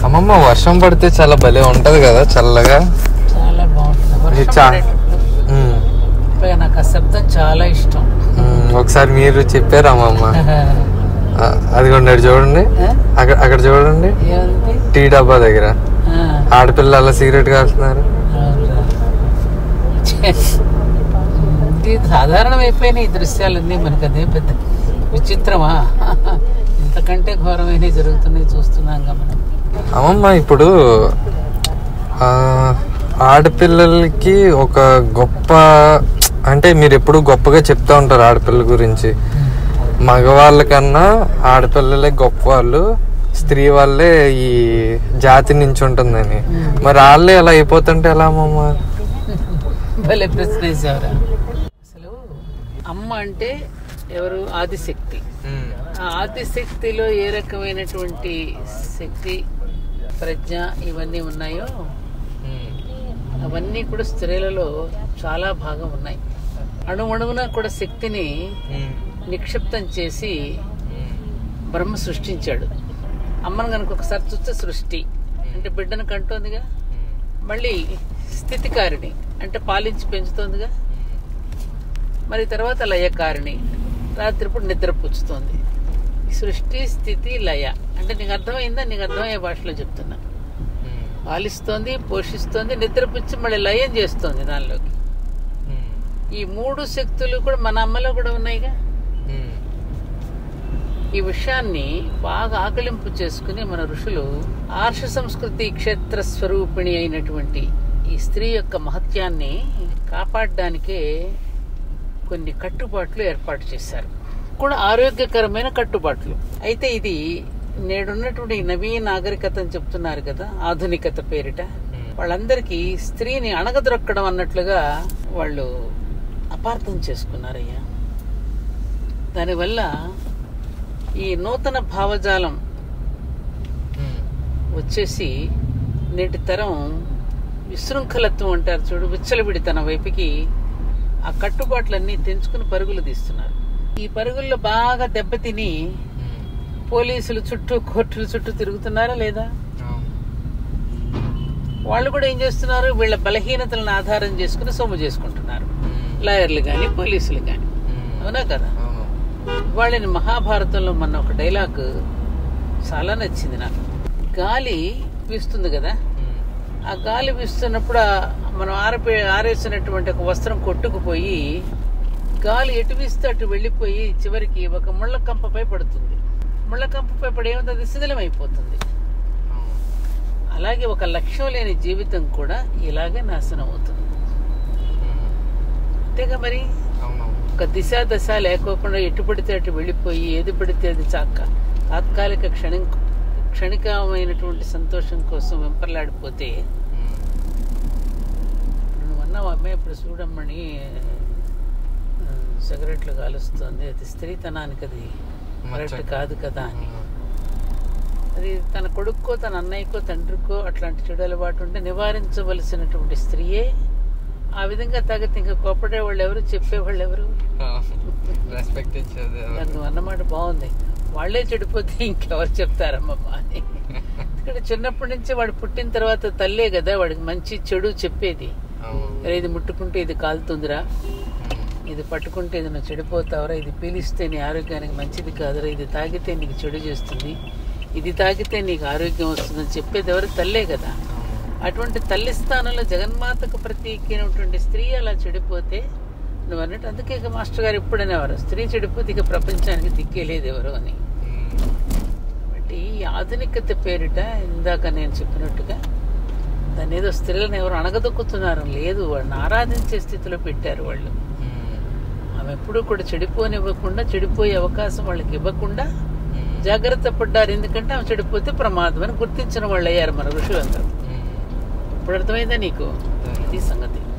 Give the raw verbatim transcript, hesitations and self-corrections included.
అమ్మమ్మ వర్షం పడితే చాలా భలే ఉంటది కదా, చల్లగా చాలా బాగుంటుంది. నాకు ఆ శబ్దం చాలా ఇష్టం. ఒకసారి మీరు చెప్పారు అమ్మమ్మ, అదిగోండి అటు చూడండి, అక్కడ అక్కడ చూడండి టీ డబ్బా దగ్గర ఆడపిల్ల అలా సిగరెట్ కాస్తున్నారు. సాధారణం అయిపోయినాయి ఈ దృశ్యాలన్నీ, మనకు అదే పెద్ద విచిత్రమా? ఇంతకంటే ఘోరమైన జరుగుతున్నాయి, చూస్తున్నాం మనం. అమ్మమ్మ ఇప్పుడు ఆడపిల్లలకి ఒక గొప్ప, అంటే మీరు ఎప్పుడు గొప్పగా చెప్తా ఉంటారు ఆడపిల్లల గురించి, మగవాళ్ళకన్నా ఆడపిల్లలే గొప్ప వాళ్ళు, స్త్రీ వాళ్ళే ఈ జాతి నుంచి ఉంటుందని. మరి వాళ్ళే అలా అయిపోతుంటే ఎలా అమ్మమ్మ? భలే ప్రశ్న వేసావురా. అసలు అమ్మ అంటే ఎవరు? ఆదిశక్తి. ఆ ఆదిశక్తిలో ఏ రకమైనటువంటి శక్తి, ప్రజ్ఞ ఇవన్నీ ఉన్నాయో అవన్నీ కూడా స్త్రీలలో చాలా భాగం ఉన్నాయి. అణువణువున కూడా శక్తిని నిక్షిప్తం చేసి బ్రహ్మ సృష్టించాడు. అమ్మను కనుక ఒకసారి చూస్తే సృష్టి అంటే బిడ్డను కంటోందిగా, మళ్ళీ స్థితికారిణి అంటే పాలించి పెంచుతోందిగా, మరి తర్వాత లయకారిణి రాత్రిప్పుడు నిద్ర పుచ్చుతోంది. సృష్టి, స్థితి, లయ అంటే నీకు అర్థమైందా? నీకు అర్థమయ్యే భాషలో చెప్తున్నా. పాలిస్తోంది, పోషిస్తోంది, నిద్రపుచ్చి మళ్ళీ లయం చేస్తోంది దానిలోకి. ఈ మూడు శక్తులు కూడా మన అమ్మలో కూడా ఉన్నాయిగా. ఈ విషయాన్ని బాగా ఆకలింపు చేసుకుని మన ఋషులు ఆర్ష సంస్కృతి క్షేత్ర స్వరూపిణి అయినటువంటి ఈ స్త్రీ యొక్క మహత్యాన్ని కాపాడడానికే కొన్ని కట్టుబాట్లు ఏర్పాటు చేశారు, కూడా ఆరోగ్యకరమైన కట్టుబాట్లు. అయితే ఇది నేడున్నటువంటి నవీన నాగరికత అని చెప్తున్నారు కదా, ఆధునికత పేరిట. వాళ్ళందరికీ స్త్రీని అణగదొక్కడం అన్నట్లుగా వాళ్ళు అపార్థం చేసుకున్నారయ్యా. దానివల్ల ఈ నూతన భావజాలం వచ్చేసి నేటి తరం విశృంఖలత్వం అంటారు చూడు, విచ్చలవిడితన వైపుకి ఆ కట్టుబాట్లన్నీ తెంచుకుని పరుగులు తీస్తున్నారు. ఈ పరుగుల్లో బాగా దెబ్బతిని పోలీసులు చుట్టూ, కోర్టుల చుట్టూ తిరుగుతున్నారా లేదా? వాళ్ళు కూడా ఏం చేస్తున్నారు? వీళ్ళ బలహీనతలను ఆధారం చేసుకుని సొమ్ము చేసుకుంటున్నారు, లాయర్లు కానీ పోలీసులు కానీ. అవునా కదా? వాళ్ళని మహాభారతంలో మొన్న ఒక డైలాగ్ చాలా నచ్చింది నాకు. గాలి వీస్తుంది కదా, ఆ గాలి వీస్తున్నప్పుడు మనం ఆరపే ఆరేసినటువంటి ఒక వస్త్రం కొట్టుకుపోయి గాలి ఎటు వీస్తే అటు వెళ్ళిపోయి చివరికి ఒక ముళ్ళ కంపపై పడుతుంది. ముళ్ళ కంపపై పడి ఏముంది? అది శిథిలం అయిపోతుంది. అలాగే ఒక లక్ష్యం లేని జీవితం కూడా ఇలాగే నాశనం అవుతుంది. అంతేగా మరి. ఒక దిశ దశ లేకోకుండా ఎటు పడితే అటు వెళ్ళిపోయి ఏది పడితే అది చాక్క తాత్కాలిక క్షణి క్షణికమైనటువంటి సంతోషం కోసం వెంపర్లాడిపోతే, నువ్వు అన్నావు అమ్మాయి ఇప్పుడు చూడమ్మని సిగరెట్లు కాలుస్తుంది, అది స్త్రీతనానికి అది కరెక్ట్ కాదు కదా అని. అది తన కొడుక్కో తన అన్నయ్యకో తండ్రికో అట్లాంటి చెడు అలవాటు ఉంటే నివారించవలసినటువంటి స్త్రీయే ఆ విధంగా తాగితే ఇంకా కోపడే వాళ్ళు ఎవరు, చెప్పేవాళ్ళు ఎవరు? నువ్వు అన్నమాట బాగుంది. వాళ్లే చెడిపోతే ఇంకెవరు చెప్తారమ్మమ్మ అని. ఇక్కడ చిన్నప్పటి నుంచి వాడు పుట్టిన తర్వాత తల్లే కదా వాడికి మంచి చెడు చెప్పేది. ఇది ముట్టుకుంటే ఇది కాలుతుందిరా, ఇది పట్టుకుంటే ఇది నువ్వు చెడిపోతావురా, ఇది పీలిస్తే నీ ఆరోగ్యానికి మంచిది కాదురా, ఇది తాగితే నీకు చెడు చేస్తుంది, ఇది తాగితే నీకు ఆరోగ్యం వస్తుందని చెప్పేది ఎవరు? తల్లే కదా. అటువంటి తల్లి స్థానంలో జగన్మాతకు ప్రతీకైనటువంటి స్త్రీ అలా చెడిపోతే నువ్వు అన్నట్టు, అందుకే ఇక మాస్టర్ గారు ఎప్పుడు అనేవారు, స్త్రీ చెడిపోతే ఇక ప్రపంచానికి దిక్కేలేదు ఎవరు అని. కాబట్టి ఈ ఆధునికత పేరిట ఇందాక నేను చెప్పినట్టుగా దాన్ని ఏదో స్త్రీలను ఎవరు అణగదొక్కుతున్నారు లేదు, వాళ్ళని ఆరాధించే స్థితిలో పెట్టారు వాళ్ళు. ఆమె ఎప్పుడూ కూడా చెడిపోనివ్వకుండా, చెడిపోయే అవకాశం వాళ్ళకి ఇవ్వకుండా జాగ్రత్త పడ్డారు. ఎందుకంటే ఆమె చెడిపోతే ప్రమాదం అని గుర్తించిన వాళ్ళు అయ్యారు మన ఋషులందరూ. ఇప్పుడు అర్థమైందా నీకు? ఇది సంగతి.